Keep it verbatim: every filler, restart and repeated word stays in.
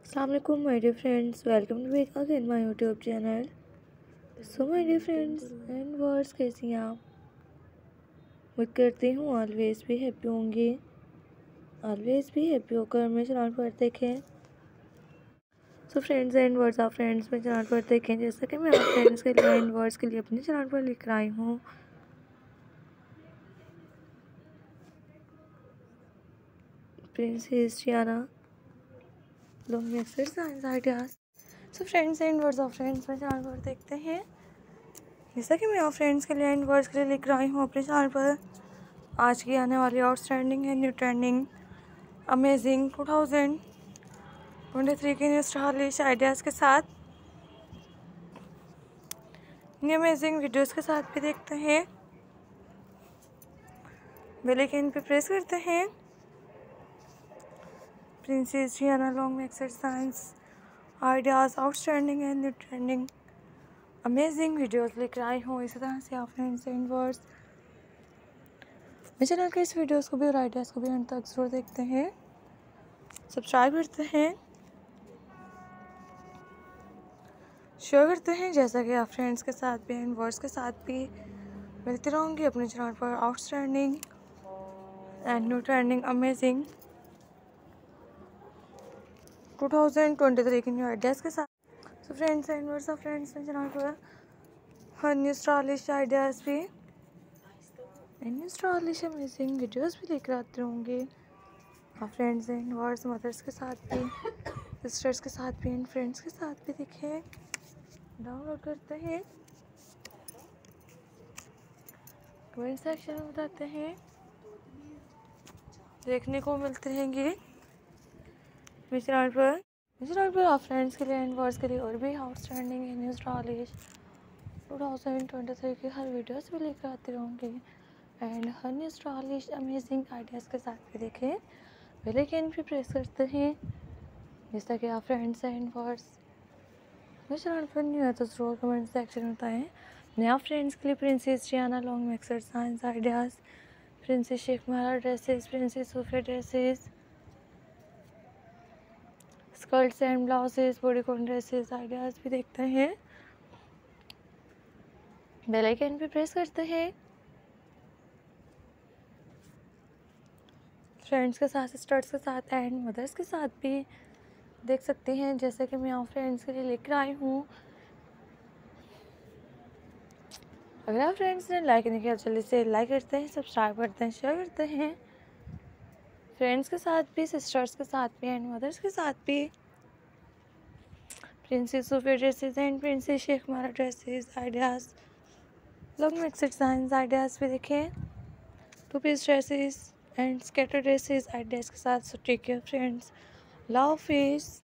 अस्सलाम वालेकुम my dear friends, welcome to back again my YouTube channel. So my dear friends and words, कैसी हैं आप? उम्मीद करती हूँ ऑलवेज भी हैप्पी होंगे। ऑलवेज भी हैप्पी होकर मेरे चैनल पर देखें। सो फ्रेंड्स एंड वर्ड्स आप फ्रेंड्स मेरे चैनल पर देखें, जैसा कि मैं आप फ्रेंड्स के लिए एंड वर्ड्स के लिए अपने चैनल पर लिख आई हूँ। प्रिंसेस जियाना long exercise ideas. So friends and words of friends मेरे चैनल पर देखते हैं, जैसा कि मैं आप फ्रेंड्स के लिए एंड वर्ड्स के लिए लिख रही हूँ अपने चैनल पर। आज की आने वाली आउटस्टैंडिंग है new trending amazing two thousand twenty three के न्यू स्टाइलिश आइडियाज़ के साथ, न्यू अमेजिंग वीडियोस के साथ भी देखते हैं। बेल आइकन पे प्रेस करते हैं। प्रिंसेस जियाना long exercise ideas outstanding and new trending amazing videos लेकर आई हूँ। इसी तरह से आप फ्रेंड्स एंड वर्ड्स मेरे चैनल के इस वीडियोस को भी और आइडियाज़ को भी अंत तक जरूर देखते हैं, सब्सक्राइब करते हैं, शेयर करते हैं, जैसा कि आप फ्रेंड्स के साथ भी एंड वर्ड्स के साथ भी मिलती रहूँगी अपने चैनल पर outstanding and new trending amazing two thousand twenty three के न्यू आइडियाज़ के साथ। तो friends and words of friends मेरे चैनल पर हर न्यू स्टाइलिश आइडियाज़ भी and new stylish amazing videos भी लेकर आते रहूँगी। आप फ्रेंड्स एंड वर्ड्स मदर्स के साथ भी, सिस्टर्स के साथ भी एंड फ्रेंड्स के साथ भी देखें, डाउनलोड करते हैं, कमेंट सेक्शन में बताते हैं, देखने को मिलते रहेंगे मेरे चैनल पर। मेरे चैनल पर आप फ्रेंड्स के लिए एंड वर्ड्स के लिए और भी outstanding and new stylish two thousand twenty three की हर वीडियोस भी लेकर आते रहूँगी एंड हर न्यू स्टाइलिश अमेजिंग आइडियाज़ के साथ भी देखें। बेल आइकन भी प्रेस करते हैं, जैसा कि आप फ्रेंड्स एंड वर्ड्स मेरे चैनल पर न्यू है तो ज़रूर कमेंट सेक्शन में बताएं। मैं आप फ्रेंड्स के लिए प्रिंसेस जियाना लॉन्ग एक्सरसाइज आइडियाज़, प्रिंसेस शेख महारा ड्रेसेस, प्रिंसेस सूफे dresses, skirts and blouses, bodycon dresses ideas भी देखते हैं। बेल आइकन पे प्रेस करते हैं, फ्रेंड्स के साथ, सिस्टर्स के साथ एंड मदर्स के साथ भी देख सकते हैं, जैसे कि मैं आप फ्रेंड्स के लिए लेकर आई हूँ। अगर आप फ्रेंड्स ने लाइक नहीं किया जल्दी से लाइक करते हैं, सब्सक्राइब करते हैं, शेयर करते हैं, फ्रेंड्स के साथ भी, सिस्टर्स के साथ भी एंड मदर्स के साथ भी। प्रिंसेस सूफे ड्रेसेस एंड प्रिंसेस शेख महारा dresses ideas, long exercise ideas भी देखें, two piece dresses and skater dresses ideas के साथ। So take care friends, love face.